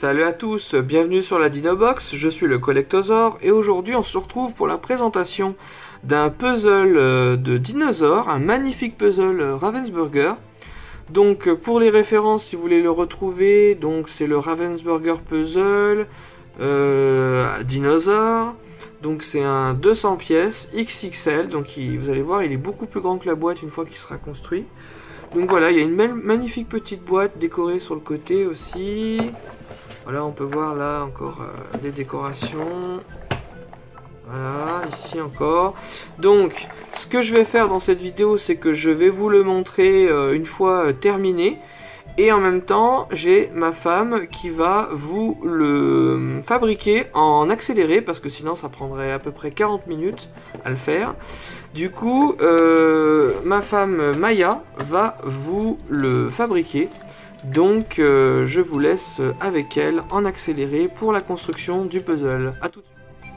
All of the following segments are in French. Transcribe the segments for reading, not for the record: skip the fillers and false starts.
Salut à tous, bienvenue sur la Dinobox, je suis le Collectosaur et aujourd'hui on se retrouve pour la présentation d'un puzzle de dinosaures, un magnifique puzzle Ravensburger. Donc pour les références, si vous voulez le retrouver, donc c'est le Ravensburger Puzzle Dinosaure. Donc c'est un 200 pièces XXL, donc vous allez voir il est beaucoup plus grand que la boîte une fois qu'il sera construit. Donc voilà, il y a une magnifique petite boîte décorée sur le côté aussi. Voilà, on peut voir là encore des décorations. Voilà, ici encore. Donc, ce que je vais faire dans cette vidéo, c'est que je vais vous le montrer une fois terminé. Et en même temps, j'ai ma femme qui va vous le fabriquer en accéléré, parce que sinon ça prendrait à peu près 40 minutes à le faire. Du coup, ma femme Maya va vous le fabriquer. Donc, je vous laisse avec elle en accéléré pour la construction du puzzle. À tout de suite.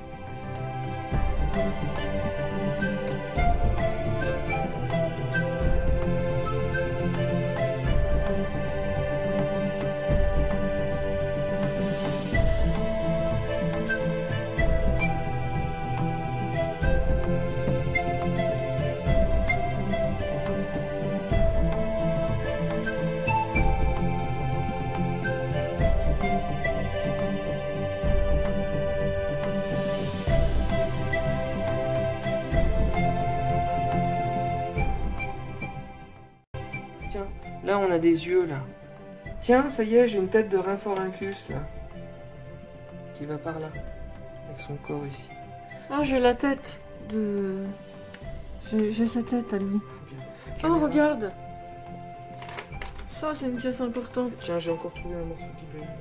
Tiens, là on a des yeux là. Tiens, ça y est, j'ai une tête de Rhinforhynchus là. Qui va par là. Avec son corps ici. Ah, j'ai la tête de... J'ai sa tête à lui. Bien. Oh, regarde. Ça, c'est une pièce importante. Tiens, j'ai encore trouvé un morceau de libellule.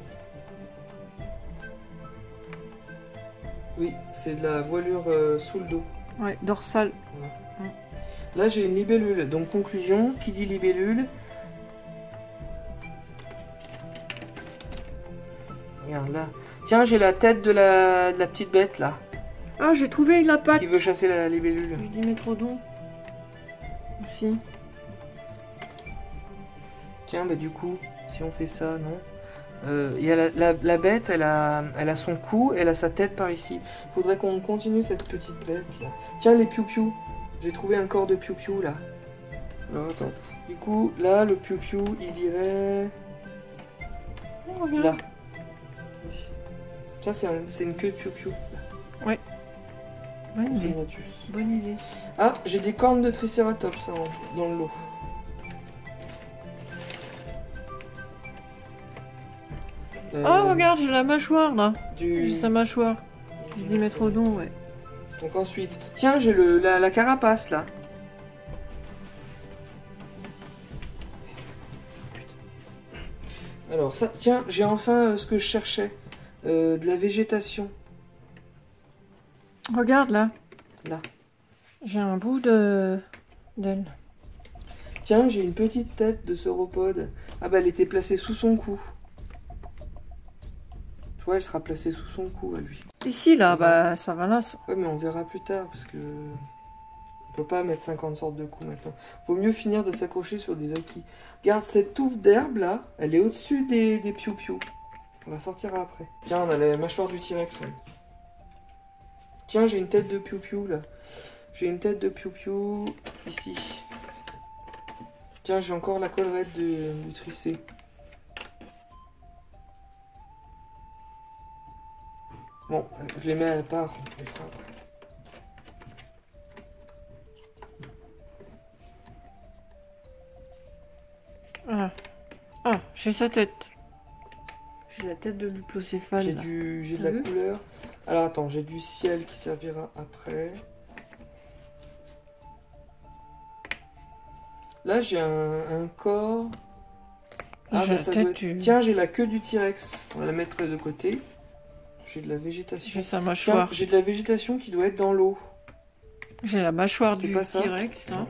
Oui, c'est de la voilure sous le dos. Ouais, dorsale. Voilà. Là, j'ai une libellule. Donc, conclusion, qui dit libellule? Regarde là. Tiens, j'ai la tête de la petite bête là. Ah, j'ai trouvé la patte. Qui veut chasser la libellule. Du Dimétrodon. Aussi. Tiens, bah du coup, si on fait ça, non. Il y a la bête, elle a son cou, elle a sa tête par ici. Faudrait qu'on continue cette petite bête là. Tiens, les piou-piou. J'ai trouvé un corps de piou-piou là. Alors, attends. Du coup, là, le piou-piou, il irait... Oh, là. Ça, c'est une queue de piou-piou. Ouais. Bonne idée. Zénatus. Bonne idée. Ah, j'ai des cornes de tricératops hein, dans le lot. Oh, regarde, j'ai la mâchoire là. J'ai J'ai sa mâchoire. Du Dimétrodon, ouais. Donc ensuite, tiens, j'ai la carapace là. Alors ça, tiens, j'ai enfin ce que je cherchais. De la végétation. Regarde là. Là. J'ai un bout de... d'elle. Tiens, j'ai une petite tête de sauropode. Ah bah elle était placée sous son cou. Tu vois, elle sera placée sous son cou à lui. Ici là, bah ça va là. Ça. Ouais, mais on verra plus tard parce que... On peut pas mettre 50 sortes de coups maintenant. Faut mieux finir de s'accrocher sur des acquis. Regarde, cette touffe d'herbe là, elle est au-dessus des piou-piou. On la sortira après. Tiens, on a la mâchoire du T-Rex. Ouais. Tiens, j'ai une tête de piou-piou là. J'ai une tête de piou-piou ici. Tiens, j'ai encore la collerette du tricé. Bon, je les mets à part. On les fera après. Ah, ah j'ai sa tête. J'ai la tête de Luplocéphale. J'ai de la couleur. Alors attends, j'ai du ciel qui servira après. Là j'ai un corps. Ah bah ça doit être... Tiens, j'ai la queue du T-Rex. On va la mettre de côté. J'ai de la végétation. J'ai sa mâchoire. J'ai de la végétation qui doit être dans l'eau. J'ai la mâchoire du T-Rex là.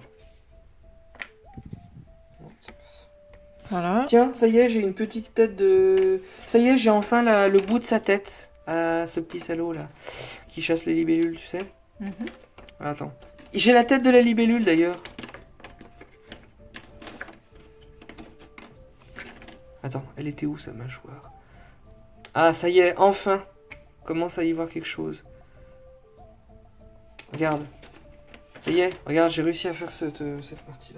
Voilà. Tiens, ça y est, j'ai une petite tête de... Ça y est, j'ai enfin le bout de sa tête. À ce petit salaud là. Qui chasse les libellules, tu sais. Attends. J'ai la tête de la libellule d'ailleurs. Attends, elle était où sa mâchoire? Ah, ça y est, enfin. On commence à y voir quelque chose. Regarde. Ça y est, regarde, j'ai réussi à faire cette partie-là.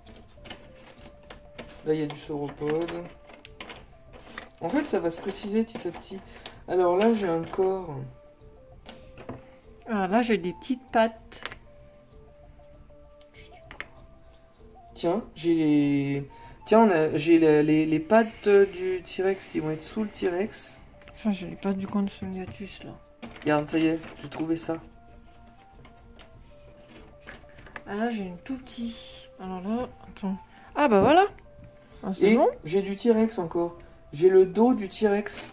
Là, il y a du sauropode. En fait, ça va se préciser petit à petit. Alors là, j'ai un corps. Ah, là, j'ai des petites pattes. Tiens, j'ai les... Tiens, j'ai les pattes du T-Rex qui vont être sous le T-Rex. Ça, j'ai les pattes du Compsognathus, là. Regarde, ça y est, j'ai trouvé ça. Ah, là, j'ai une tout petit. Alors là, attends. Ah, bah voilà. Ah, c'est Et bon. j'ai du T-Rex encore. J'ai le dos du T-Rex.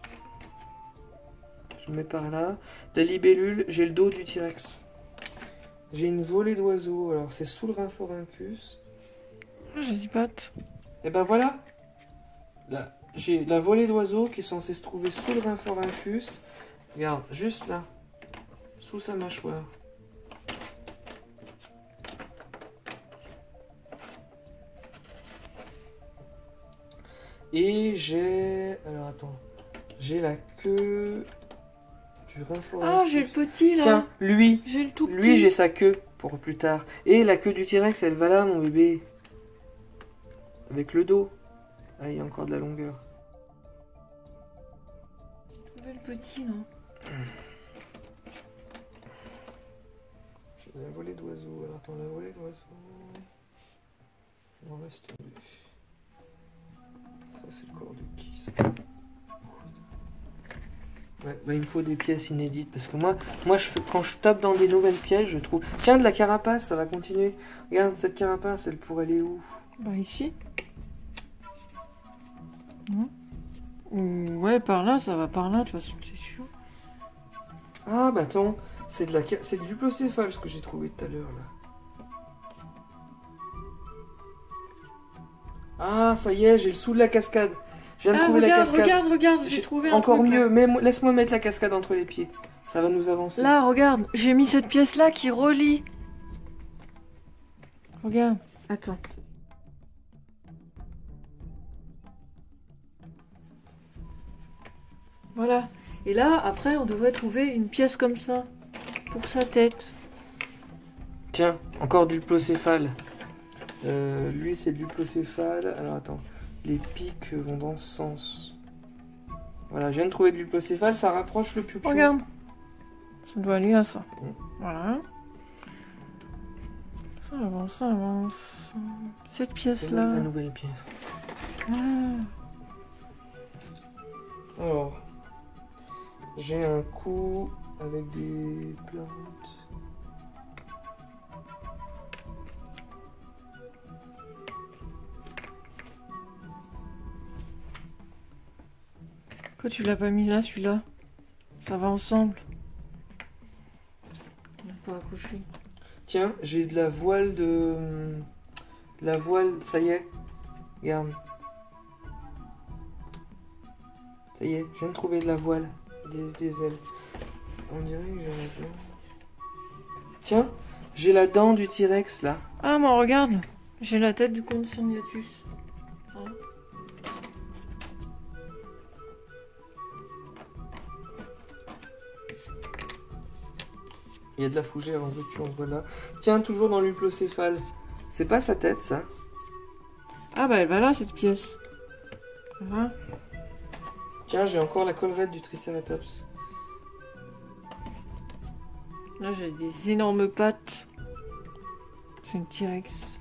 Je le mets par là. La libellule, j'ai le dos du T-Rex. J'ai une volée d'oiseaux. Alors, c'est sous le Rhinophoryncus. Ah, j'ai des pattes. Et ben voilà. Là, j'ai la volée d'oiseaux qui est censée se trouver sous le Rhinophoryncus. Regarde, juste là. Sous sa mâchoire. Et j'ai... Alors attends. J'ai la queue du Rhinophoryncus. Ah, j'ai le petit, là. Tiens, lui. J'ai le tout petit. Lui, j'ai sa queue pour plus tard. Et la queue du T-Rex, elle va là, mon bébé. Avec le dos. Ah, il y a encore de la longueur. J'ai trouvé le petit, là. J'ai la volée d'oiseaux. Alors attends, la volée d'oiseaux... On reste tomber. Ça, c'est le corps de qui, ça? Ouais, bah il me faut des pièces inédites parce que moi quand je tape dans des nouvelles pièces, je trouve... Tiens, de la carapace, ça va continuer. Regarde, cette carapace, elle pourrait aller où? Bah, ici. Non. Ouais, par là, ça va par là, de toute façon, c'est sûr. Ah, bah attends, c'est du diplocéphale ce que j'ai trouvé tout à l'heure, là. Ah, ça y est, j'ai le sous de la cascade. Je viens de trouver la cascade. Regarde, j'ai trouvé un Encore truc, mieux, là. laisse-moi mettre la cascade entre les pieds. Ça va nous avancer. Là, regarde, j'ai mis cette pièce-là qui relie. Regarde, attends. Voilà. Et là, après, on devrait trouver une pièce comme ça. Pour sa tête. Tiens, encore du diplocéphale. Lui, c'est le diplocéphale. Alors attends, les pics vont dans ce sens. Voilà, je viens de trouver du diplocéphale, ça rapproche le piou-piou. Regarde. Ça doit aller à ça. Voilà. Ça avance, ça avance. Cette pièce-là. La nouvelle pièce. Ah. Alors, j'ai un coup avec des plantes. Pourquoi tu l'as pas mis là, celui-là? Ça va ensemble. On n'a pas accroché. Tiens, j'ai de la voile la voile, ça y est. Regarde. Ça y est, je viens de trouver de la voile. Des ailes. On dirait que j'ai la dent. Tiens, j'ai la dent du T-Rex là. Ah, mais regarde. J'ai la tête du Compsognathus. Ah. Il y a de la fougère en veux-tu, en voilà. Tiens, toujours dans l'uplocéphale. C'est pas sa tête, ça? Ah, bah elle va là, cette pièce. Voilà. Tiens, j'ai encore la collerette du Triceratops. Là, j'ai des énormes pattes. C'est une T-Rex.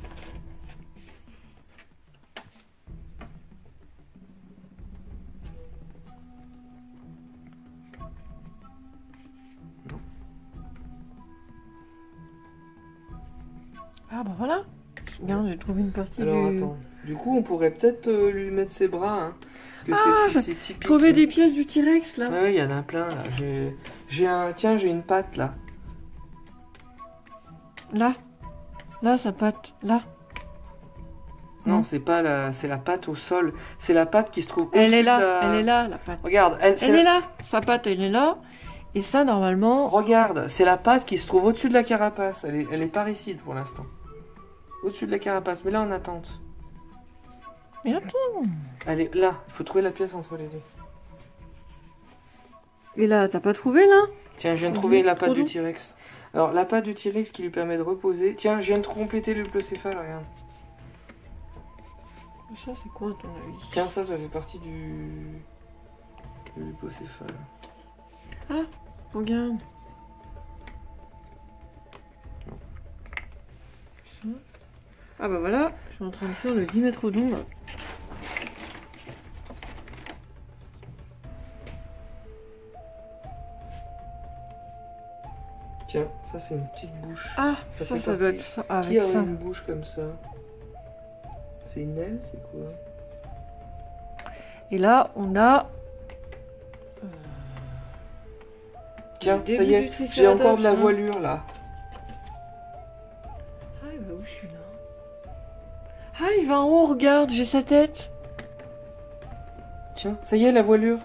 Ah bah voilà. Regarde, j'ai trouvé une partie Alors du... attends, du coup on pourrait peut-être lui mettre ses bras, hein, parce que c'est typique. Trouver des pièces du T-Rex là. Ouais, il y en a plein là. Tiens, j'ai une patte là. Là, sa patte, là. Non, c'est pas c'est la patte au sol. C'est la patte qui se trouve Elle au-dessus est là, de la... elle est là, la patte. Regarde, Elle est là, sa patte, elle est là. Et ça, normalement... Regarde, c'est la patte qui se trouve au-dessus de la carapace. Elle est parricide pour l'instant. Au-dessus de la carapace, mais là en attente. Mais attends. Elle est là, il faut trouver la pièce entre les deux. Et là, t'as pas trouvé là? Tiens, je viens de trouver la patte du T-Rex. Alors, la patte du T-Rex qui lui permet de reposer. Tiens, je viens de compléter le pleucéphale, regarde. Ça, c'est quoi à ton avis? Tiens, ça fait partie du pleucéphale. Ah, regarde. Ça. Ah bah voilà, je suis en train de faire le dimétrodon là. Tiens, ça c'est une petite bouche. Ah, ça doit être ça. Ah, qui avec a ça. une bouche comme ça? C'est une aile, c'est quoi? Et là, on a... Tiens, ça y est, j'ai encore de la voilure là. Ah, il va où celui-là? Ah, il va en haut, regarde, j'ai sa tête. Tiens, ça y est, la voilure.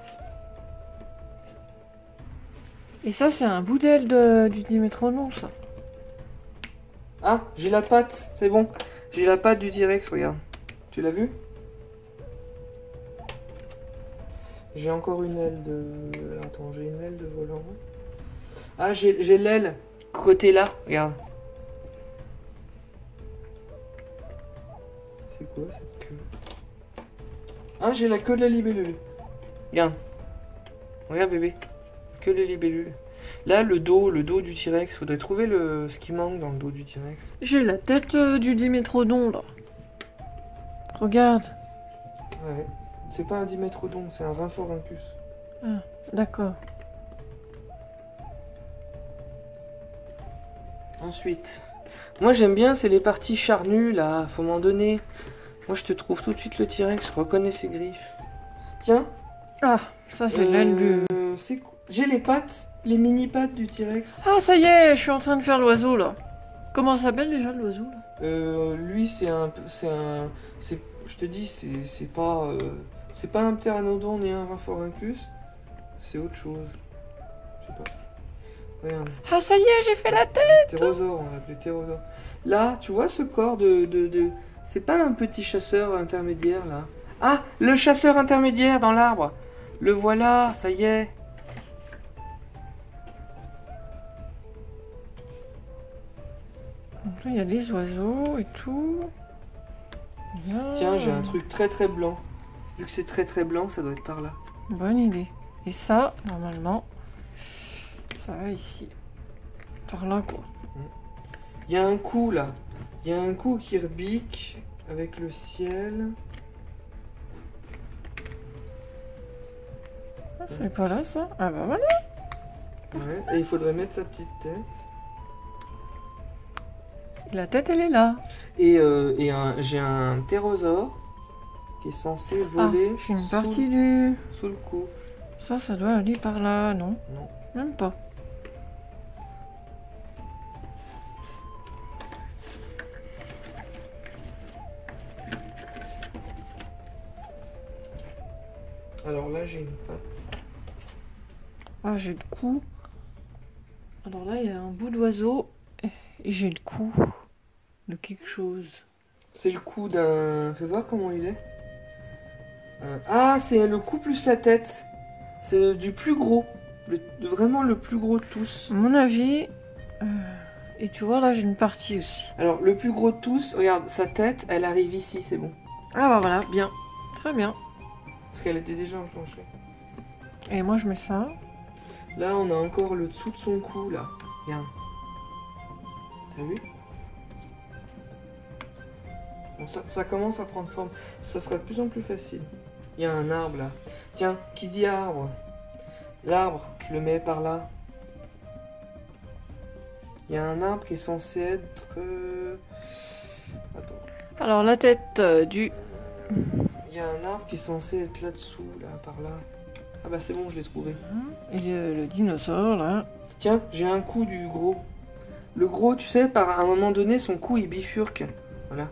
Et ça, c'est un bout d'aile du dimétrodon, ça. Ah, j'ai la patte, c'est bon. J'ai la patte du T-Rex, regarde. Tu l'as vu? J'ai encore une aile de... Attends, j'ai une aile de volant. Ah, j'ai l'aile côté là, regarde. C'est quoi cette queue? Ah, j'ai la queue de la libellule. Regarde. Regarde bébé. Queue de la libellule. Là, le dos du T-Rex. Faudrait trouver ce qui manque dans le dos du T-Rex. J'ai la tête du dimétrodon, là. Regarde. Ouais. C'est pas un dimétrodon, c'est un Rhinophoryncus. Ah, d'accord. Ensuite, moi j'aime bien, c'est les parties charnues là, faut m'en donner. Moi je te trouve tout de suite le T-Rex, je reconnais ses griffes. Tiens. Ah, ça c'est l'aile du... J'ai les pattes, les mini pattes du T-Rex. Ah ça y est, je suis en train de faire l'oiseau là. Comment ça s'appelle déjà l'oiseau là? Lui je te dis, c'est pas un pteranodon ni un Rhinophoryncus, c'est autre chose. Je sais pas. Regarde. Ah ça y est, j'ai fait la tête. Ptérosaure, on l'appelait ptérosaure. Là, tu vois ce corps c'est pas un petit chasseur intermédiaire là. Ah, le chasseur intermédiaire dans l'arbre. Le voilà, ça y est. Donc là, il y a les oiseaux et tout. Là... Tiens, j'ai un truc très très blanc. Vu que c'est très très blanc, ça doit être par là. Bonne idée. Et ça, normalement, ça va ici. Par là, quoi. Il y a un coup là. Il y a un coup qui rebique avec le ciel. Ah, c'est pas là, ça? Ah bah voilà. Ouais, et il faudrait mettre sa petite tête. Et la tête, elle est là. Et j'ai un ptérosaure qui est censé voler j'ai une partie du... sous le cou. Ça doit aller par là, non? Non. Même pas. Alors là, j'ai une patte. Ah, j'ai le cou. Alors là, il y a un bout d'oiseau. Et j'ai le cou de quelque chose. C'est le cou d'un... Fais voir comment il est. Ah, c'est le cou plus la tête. C'est du plus gros. Vraiment le plus gros de tous. À mon avis... Et tu vois, là, j'ai une partie aussi. Alors, le plus gros de tous, regarde, sa tête, elle arrive ici, c'est bon. Ah bah voilà, bien. Très bien. Parce qu'elle était déjà enclenchée. Et moi, je mets ça. Là, on a encore le dessous de son cou, là. Regarde. T'as vu? Bon, ça commence à prendre forme. Ça sera de plus en plus facile. Il y a un arbre, là. Tiens, qui dit arbre? L'arbre, je le mets par là. Il y a un arbre qui est censé être... Attends. Alors, la tête du... Il y a un arbre qui est censé être là-dessous, là, par là. Ah bah c'est bon, je l'ai trouvé. Et le dinosaure, là. Tiens, j'ai un coup du gros. Le gros, tu sais, à un moment donné, son cou, il bifurque. Voilà.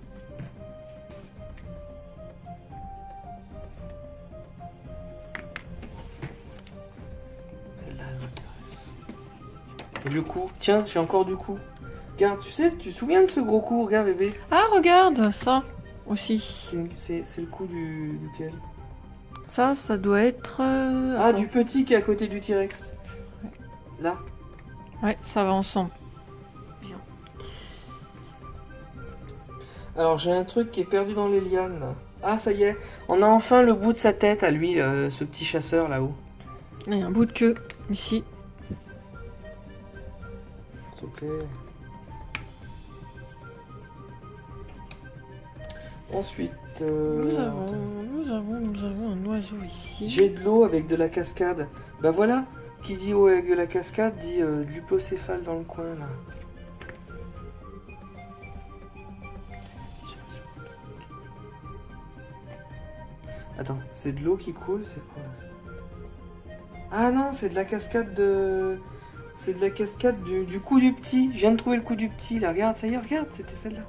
Celle-là, elle m'intéresse. Et le cou. Tiens, j'ai encore du cou. Regarde, tu sais, tu te souviens de ce gros cou? Regarde, bébé. Ah, regarde, ça aussi. C'est le cou duquel? Ça doit être... Ah, attends. du petit qui est à côté du T-Rex. Ouais. Là. Ouais, ça va ensemble. Bien. Alors, j'ai un truc qui est perdu dans les lianes, là. Ah, ça y est. On a enfin le bout de sa tête à lui, ce petit chasseur là-haut. Il y a un bout de queue, ici. Ok. Ensuite, Nous attends. avons un oiseau ici. J'ai de l'eau avec de la cascade. Bah voilà, qui dit eau avec de la cascade dit de l'hypocéphale dans le coin là. Attends, c'est de l'eau qui coule, c'est quoi ça? Ah non, c'est de la cascade de... C'est de la cascade du cou du petit. Je viens de trouver le cou du petit là, regarde, ça y est, regarde, c'était celle-là.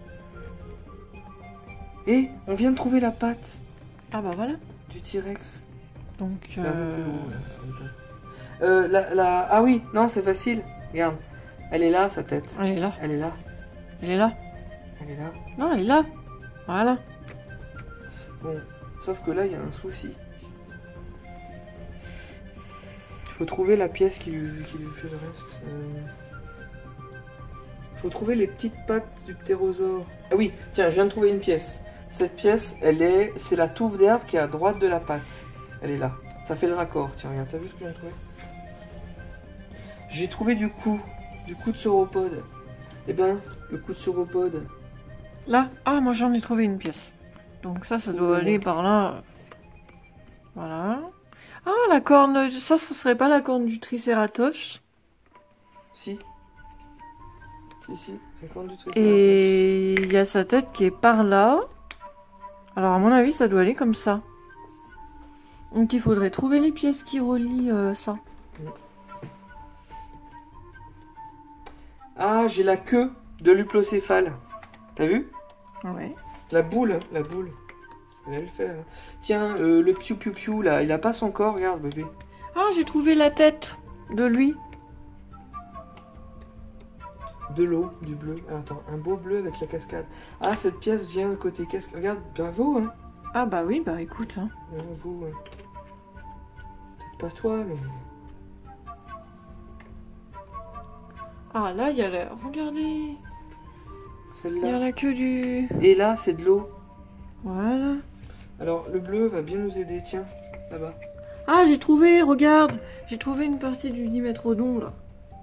Et on vient de trouver la patte Ah bah voilà. du T-Rex. Donc... C'est un peu plus haut, là, ça m'étonne. Ah oui, non, c'est facile. Regarde, elle est là, sa tête. Elle est là. Elle est là, Elle est là. elle est là. Non, elle est là. Voilà. Bon, sauf que là, il y a un souci. Il faut trouver la pièce qui lui fait le reste. Il faut trouver les petites pattes du ptérosaure. Ah oui, tiens, je viens de trouver une pièce. Cette pièce, c'est la touffe d'herbe qui est à droite de la patte. Elle est là. Ça fait le raccord. Tiens, regarde, t'as vu ce que j'ai trouvé? J'ai trouvé du cou de sauropode. Eh ben, le cou de sauropode. Là. Ah, moi j'en ai trouvé une pièce. Donc ça doit aller par là. Voilà. Ah, la corne... Ça serait pas la corne du Triceratops. Si. Si, c'est le corne du Triceratops. Et il y a sa tête qui est par là. Alors à mon avis, ça doit aller comme ça. Donc il faudrait trouver les pièces qui relient ça. Ah, j'ai la queue de l'uplocéphale. T'as vu? Ouais. La boule. Elle le faire. Tiens, le piou-piou-piou, là, il a pas son corps, regarde, bébé. Ah, j'ai trouvé la tête de lui. De l'eau, du bleu. Ah, attends, un beau bleu avec la cascade. Ah, cette pièce vient côté cascade. Regarde, bravo, hein. Ah bah oui, bah écoute. Hein. Bravo. Peut-être pas toi, mais... Ah là, il y a la... Regardez. Il y a Celle-là. la queue du... Et là, c'est de l'eau. Voilà. Alors, le bleu va bien nous aider, tiens, là-bas. Ah, j'ai trouvé, regarde. J'ai trouvé une partie du dimétrodon, là.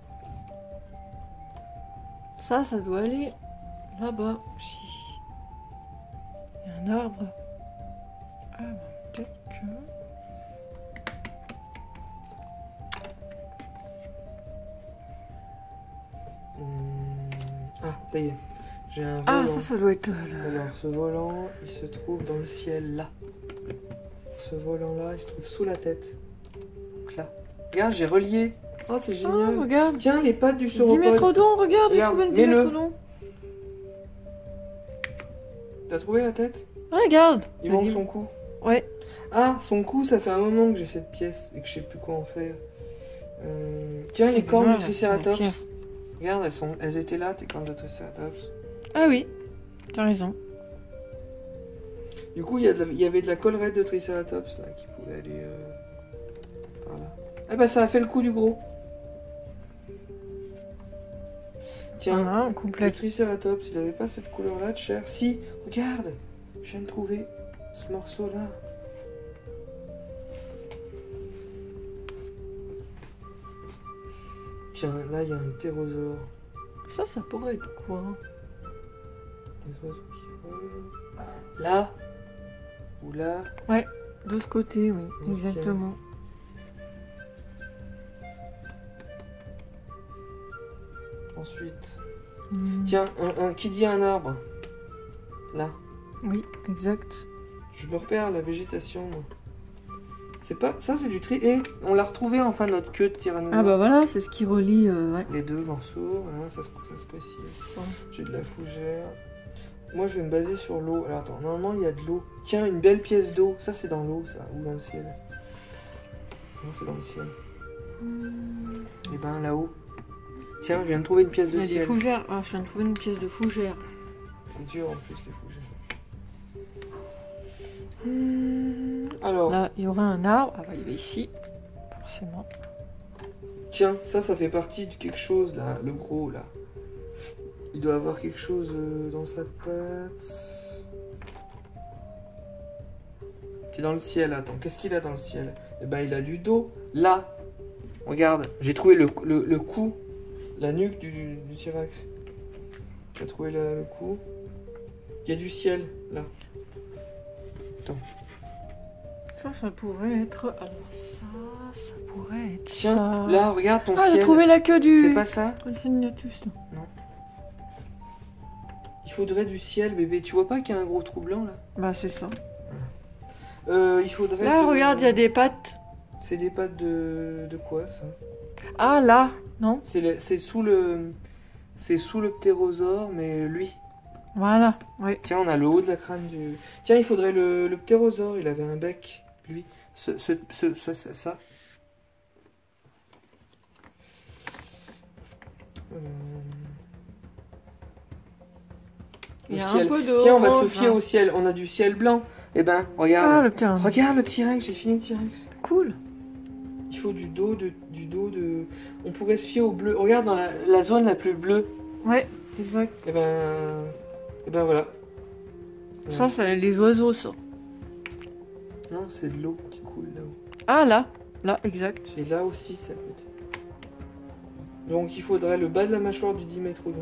Ça doit aller là-bas aussi. Il y a un arbre. Ah, bah, peut-être que... Ah, ça y est. J'ai un volant. Ah, ça doit être là. Alors, ce volant, il se trouve dans le ciel, là. Ce volant-là, il se trouve sous la tête. Donc là. Regarde, j'ai relié. Oh, c'est Ah, génial. regarde. Tiens, les pattes du sauropode. Dimétrodon, regarde, j'ai Regarde, trouvé le mets-le. dimétrodon. T'as trouvé la tête? Regarde. Il Le manque dim- son cou. Ouais. Ah, son cou, ça fait un moment que j'ai cette pièce et que je sais plus quoi en faire. Tiens, les cornes Voilà, du c'est la Triceratops. pièce. Regarde, elles étaient là, tes cornes de Triceratops. Ah oui, t'as raison. Du coup, il y avait de la collerette de Triceratops là qui pouvait aller par là. Ah bah ça a fait le coup du gros. Tiens, Voilà, on le complète. Triceratops, il avait pas cette couleur-là de chair. Si, regarde, je viens de trouver ce morceau-là. Tiens, là, il y a un ptérosaure. Ça pourrait être quoi? Des oiseaux qui volent. Là. Ou là. De ce côté, oui, Ancien. exactement. Ensuite. Hmm. Tiens, qui dit un arbre? Là. Oui, exact. Je me repère à la végétation, moi. C'est pas... Ça, c'est du tri... Et on l'a retrouvé, enfin, notre queue de tyrannosaure. Ah bah voilà, c'est ce qui relie, ouais. Les deux morceaux, voilà, ça se précise. Ça. J'ai de la fougère. Moi, je vais me baser sur l'eau. Alors, attends, normalement, il y a de l'eau. Tiens, une belle pièce d'eau. Ça, c'est dans l'eau, ça. Ou dans le ciel. Non, c'est dans le ciel. Et ben, là-haut. Tiens, je viens de trouver une pièce Il de y a des ciel. fougères. Ah, je viens de trouver une pièce de fougère. C'est dur, en plus, les fougères. Alors, Là, il y aura un arbre. Ah, bah, il va ici. Forcément. tiens, ça fait partie de quelque chose là, le gros là. Il doit avoir quelque chose dans sa patte. C'est dans le ciel, attends, qu'est-ce qu'il a dans le ciel? Eh ben, il a du dos. Là, regarde, j'ai trouvé le cou, la nuque du T-Rex. J'ai trouvé le cou. Il y a du ciel, là. Attends. Ça pourrait être... Alors ça pourrait être Tiens, ça. là, regarde ton Ah, ciel. j'ai trouvé la queue du... C'est pas ça? Triceratops, là. Non. Il faudrait du ciel, bébé. Tu vois pas qu'il y a un gros trou blanc, là? Bah, c'est ça. Il faudrait... Là, que- regarde, il y a des pattes. C'est des pattes de quoi, ça? Ah, là, non? C'est sous le... C'est sous le ptérosaure, mais lui. Voilà, oui. Tiens, on a le haut de la crâne du... Tiens, il faudrait le ptérosaure, il avait un bec, lui. Ça. Il y Le a ciel. un peu de Tiens, on va orange, se fier hein. au ciel. On a du ciel blanc. Eh ben, Ah, regarde. le terrain. Regarde le T-Rex, j'ai fini le T-Rex. Cool. Il faut du dos de... On pourrait se fier au bleu. Regarde dans la zone la plus bleue. Ouais, exact. Eh ben voilà. Ça, c'est les oiseaux, ça. Non, c'est de l'eau qui coule là-haut. Ah, là, exact. Et là aussi, c'est à côté. Donc il faudrait le bas de la mâchoire du dimétrodon.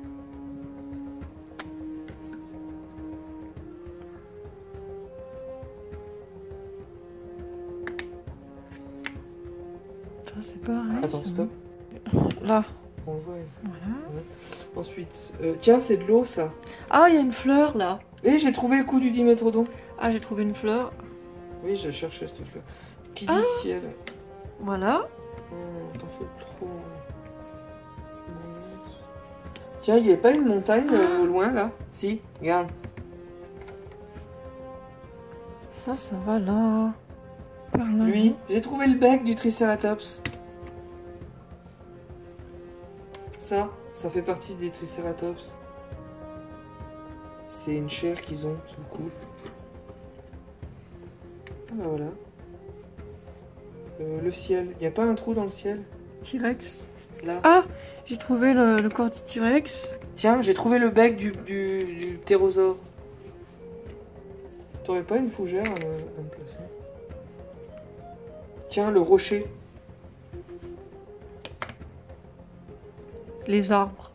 Ça, c'est pareil. Attends, ça. stop. Là, On voit. voilà. Ensuite, tiens, c'est de l'eau ça. Ah, il y a une fleur, là. Et j'ai trouvé le coup du dimétrodon. Ah, j'ai trouvé une fleur. Oui, j'ai cherché cette fleur. Qui dit Ah. ciel? Voilà. T'en fais trop. Tiens, il n'y a pas une montagne au loin là? Si, regarde. Ça va là. Par là. Lui, j'ai trouvé le bec du Triceratops. Ça fait partie des Triceratops. C'est une chair qu'ils ont sous le cou. Ah bah voilà. Le ciel, il n'y a pas un trou dans le ciel? T-Rex. Là. Ah, j'ai trouvé le corps du T-Rex. Tiens, j'ai trouvé le bec du ptérosaure. T'aurais pas une fougère à me placer? Tiens, le rocher. Les arbres.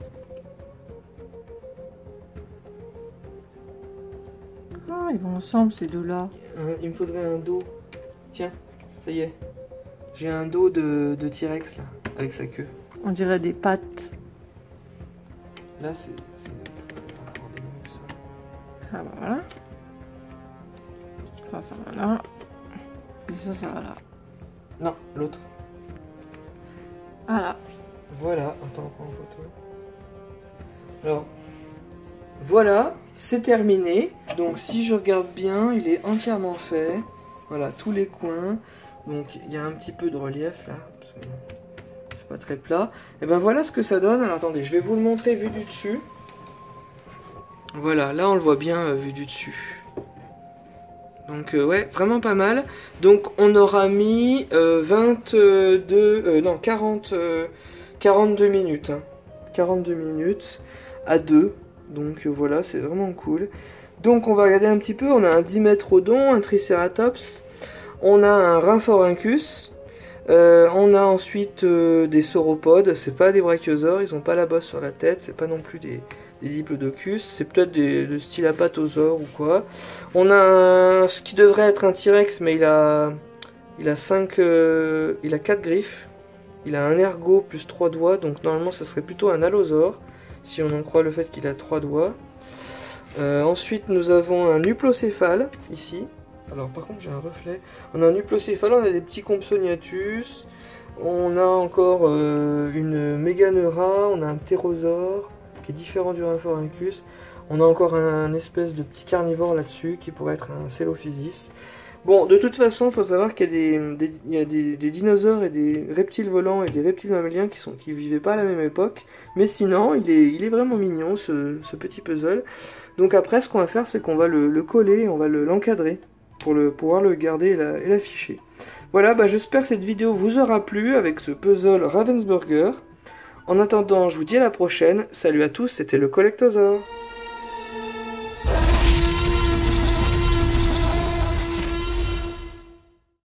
Ah, ils vont ensemble, ces deux-là. Il me faudrait un dos. Tiens, ça y est. J'ai un dos de T-Rex là, avec sa queue. On dirait des pattes. Là, c'est encore des mots, ça. Ah, bah voilà. Ça va là. Et ça va là. Non, l'autre. Ah là. Voilà, attends, on prend en photo. Alors, voilà, c'est terminé. Donc, si je regarde bien, il est entièrement fait. Voilà, tous les coins. Donc, il y a un petit peu de relief là. Parce que c'est pas très plat. Et ben voilà ce que ça donne. Alors, attendez, je vais vous le montrer vu du dessus. Voilà, là, on le voit bien vu du dessus. Donc, ouais, vraiment pas mal. Donc, on aura mis 42 minutes. Hein. 42 minutes à 2. Donc, voilà, c'est vraiment cool. Donc, on va regarder un petit peu. On a un dimétrodon, un triceratops. On a un rhinphorhynchus. On a ensuite des sauropodes. C'est pas des brachiosaures. Ils ont pas la bosse sur la tête. C'est pas non plus des diplodocus. C'est peut-être de style apatosaure ou quoi. On a ce qui devrait être un T-Rex, mais il a 4 griffes. Il a un ergot plus 3 doigts. Donc, normalement, ça serait plutôt un allosaure. Si on en croit le fait qu'il a 3 doigts. Ensuite, nous avons un uplocéphale, ici. Alors, par contre, j'ai un reflet. On a un uplocéphale, on a des petits Compsognathus. On a encore une Méganeura, on a un ptérosaure, qui est différent du rhinphorhynchus. On a encore un espèce de petit carnivore là-dessus, qui pourrait être un Célophysis. Bon, de toute façon, il faut savoir qu'il y a des dinosaures et des reptiles volants et des reptiles mammaliens qui vivaient pas à la même époque. Mais sinon, il est vraiment mignon, ce petit puzzle. Donc après, ce qu'on va faire, c'est qu'on va le coller, on va l'encadrer. pour pouvoir le garder et l'afficher. Voilà, bah, j'espère que cette vidéo vous aura plu avec ce puzzle Ravensburger. En attendant, je vous dis à la prochaine. Salut à tous, c'était le Collectosaur.